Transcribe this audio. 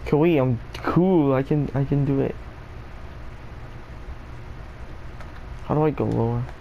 Okay, wait, I'm cool. I can do it. How do I go lower?